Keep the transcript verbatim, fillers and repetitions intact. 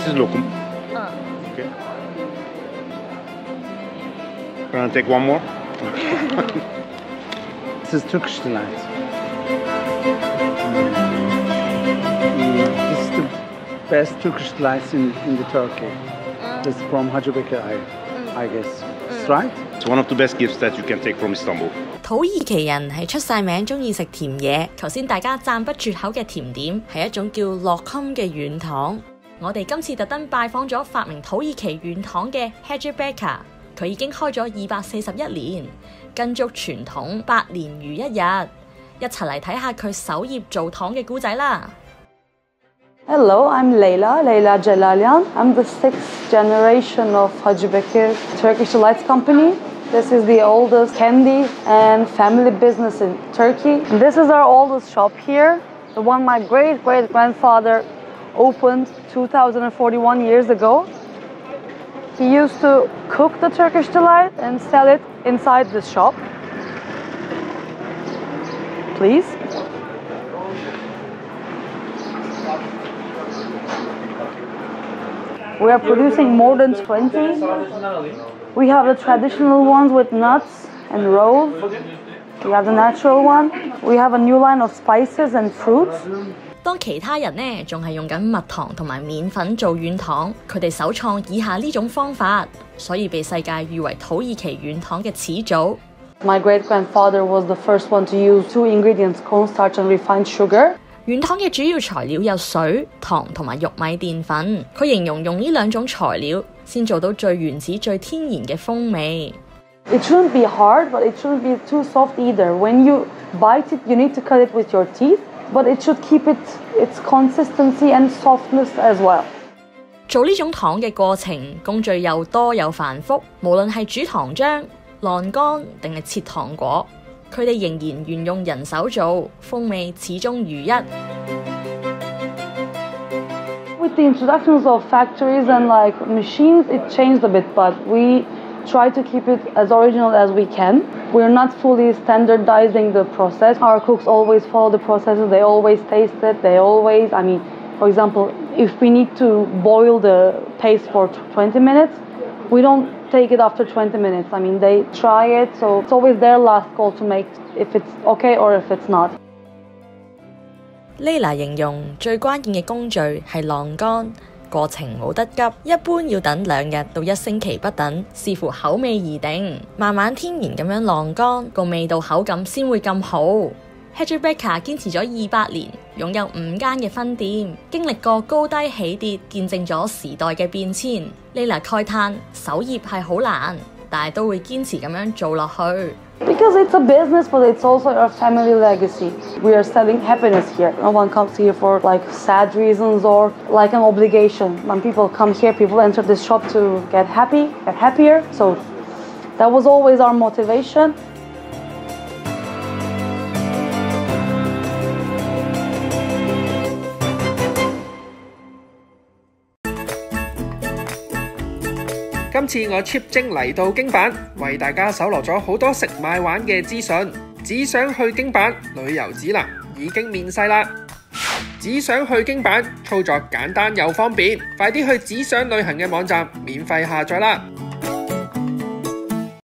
is lokum. Uh. Okay. Gonna take one more. This is Turkish delight. Mm, this is the best Turkish delights in, in the Turkey. Uh. This is from Hacı Bekir, I, I guess. It's right? It's one of the best gifts that you can take from Istanbul. 土耳其人係出晒名中意食甜嘢，頭先大家讚不絕口嘅甜點係一種叫洛襟嘅軟糖。我哋今次特登拜訪咗發明土耳其軟糖嘅 Hacı Bekir， 佢已經開咗二百四十一年，跟足傳統百年如一日。一齊嚟睇下佢首頁做糖嘅故仔啦。 Hello, I'm Leyla, Leyla Celalyan. I'm the sixth generation of Hacı Bekir Turkish Delights Company. This is the oldest candy and family business in Turkey. And this is our oldest shop here, the one my great-great-grandfather opened two thousand forty-one years ago. He used to cook the Turkish Delight and sell it inside the shop. Please. We are producing more than twenty. We have the traditional ones with nuts and rose. We have the natural one. We have a new line of spices and fruits. 當其他人呢仲係用緊蜜糖同埋麵粉做軟糖，佢哋首創以下呢種方法，所以被世界譽為土耳其軟糖嘅始祖。 My great-grandfather was the first one to use two ingredients, cornstarch and refined sugar. 軟糖嘅主要材料有水、糖同埋玉米澱粉。佢形容用呢兩種材料先做到最原始、最天然嘅風味。 It shouldn't be hard, but it shouldn't be too soft either. When you bite it, you need to cut it with your teeth, but it should keep it its consistency and softness as well. 做呢種糖嘅過程工序又多又繁複，無論係煮糖漿、晾乾定係切糖果。佢哋仍然沿用人手做，風味始終如一。 With the introductions of factories and like machines, it changed a bit, but we try to keep it as original as we can. We're not fully standardizing the process. Our cooks always follow the processes. They always taste it. They always, I mean, for example, if we need to boil the paste for twenty minutes, we don't take it after twenty minutes. I mean, they try it, so it's always their last call to make if it's okay or if it's not. Leyla 形容最關鍵嘅工序係晾乾，過程冇得急，一般要等兩日到一星期不等，視乎口味而定。慢慢天然咁樣晾乾，個味道口感先會咁好。Hacı Bekir 堅持咗二百年，擁有五間嘅分店，經歷過高低起跌，見證咗時代嘅變遷。Leyla 慨嘆守業係好難，但係都會堅持咁樣做落去。 Because it's a business, but it's also our family legacy. We are selling happiness here. No one comes here for like sad reasons or like an obligation. When people come here, people enter this shop to get happy, get happier. So that was always our motivation. 今次我 Chip 精嚟到京版，為大家搜羅咗好多食買玩嘅資訊。只想去京版旅遊指南已經面世啦！只想去京版操作簡單又方便，快啲去只想旅行嘅網站免費下載啦！